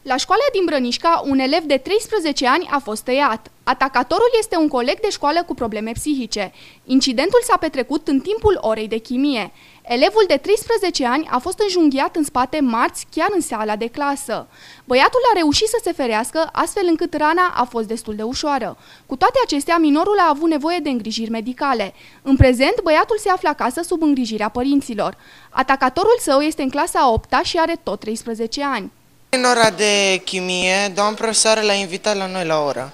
La școala din Brănișca, un elev de 13 ani a fost tăiat. Atacatorul este un coleg de școală cu probleme psihice. Incidentul s-a petrecut în timpul orei de chimie. Elevul de 13 ani a fost înjunghiat în spate marți, chiar în sala de clasă. Băiatul a reușit să se ferească, astfel încât rana a fost destul de ușoară. Cu toate acestea, minorul a avut nevoie de îngrijiri medicale. În prezent, băiatul se află acasă sub îngrijirea părinților. Atacatorul său este în clasa a 8-a și are tot 13 ani. În ora de chimie, doamna profesoară l-a invitat la noi la oră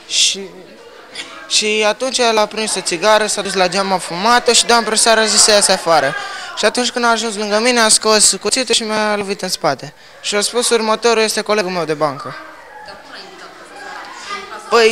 și atunci el a prins o țigară, s-a dus la geama fumată și doamna profesoară a zis să iasă afară. Și atunci când a ajuns lângă mine, a scos cuțitul și mi-a lovit în spate. Și a spus următorul este colegul meu de bancă. Dar cum l-a invitat profesoara?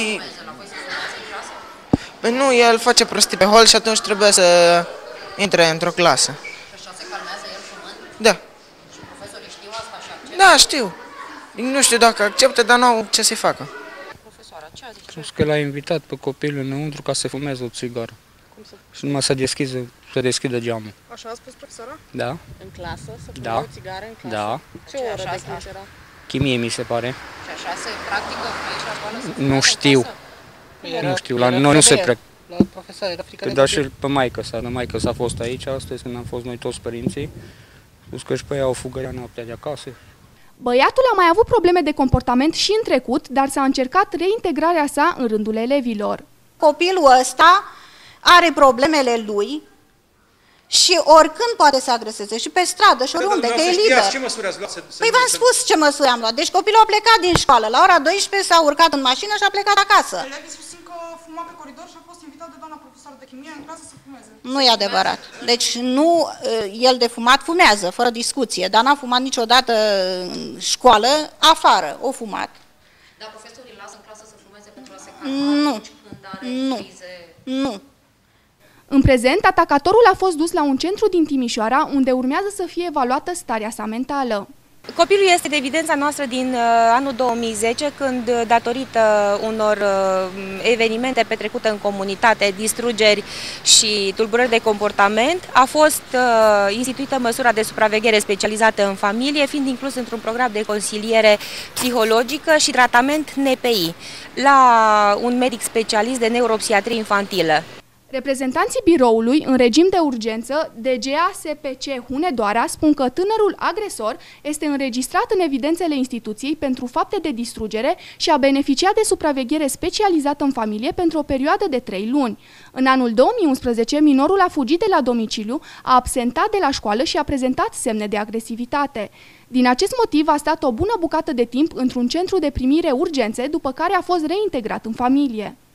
Păi nu, el face prostii pe hol și atunci trebuie să intre într-o clasă. Și așa se calmează el fumând? Da. Și profesorii știu asta și acceptă? Da, știu. Nu știu dacă acceptă, dar n-au ce să-i facă. Profesoara, ce a zis? Spus că l-a invitat pe copilul înăuntru ca să fumeze o țigară. Cum să? Și numai să deschidă geamul. Așa a spus profesora? Da? În clasă? Să Da. o țigară în clasă? Da. Ce Și oră așa de asta? clasă era? Chimie mi se pare. Și așa se practică aici la școală? Nu știu. Nu știu, la noi nu se practică. La profesor era frică de Dar și pe maică sa a fost aici astăzi când am fost noi toți părinții. Spus că și pe ea au fugărea noaptea de acasă. Băiatul a mai avut probleme de comportament și în trecut, dar s-a încercat reintegrarea sa în rândul elevilor. Copilul ăsta are problemele lui și oricând poate să agreseze și pe stradă și oriunde, că e liber. Ce măsuri ați luat? Păi v-am spus ce măsuri am luat. Deci copilul a plecat din școală. La ora 12 s-a urcat în mașină și a plecat acasă. Elevii susțin că fuma pe coridor și a fost invitat de doamna profesoară de chimie în clasă să fumeze. Nu e adevărat. Deci nu, el de fumat fumează, fără discuție, dar n-a fumat niciodată în școală, afară, o fumat. Dar profesorii îl lasă în clasă să fumeze pentru a se calma Nu. atunci când are Nu. crize? Nu. În prezent, atacatorul a fost dus la un centru din Timișoara, unde urmează să fie evaluată starea sa mentală. Copilul este de evidența noastră din anul 2010, când, datorită unor evenimente petrecute în comunitate, distrugeri și tulburări de comportament, a fost instituită măsura de supraveghere specializată în familie, fiind inclus într-un program de consiliere psihologică și tratament NPI, la un medic specialist de neuropsiatrie infantilă. Reprezentanții biroului, în regim de urgență, DGA SPC Hunedoara, spun că tânărul agresor este înregistrat în evidențele instituției pentru fapte de distrugere și a beneficiat de supraveghere specializată în familie pentru o perioadă de 3 luni. În anul 2011, minorul a fugit de la domiciliu, a absentat de la școală și a prezentat semne de agresivitate. Din acest motiv a stat o bună bucată de timp într-un centru de primire urgențe, după care a fost reintegrat în familie.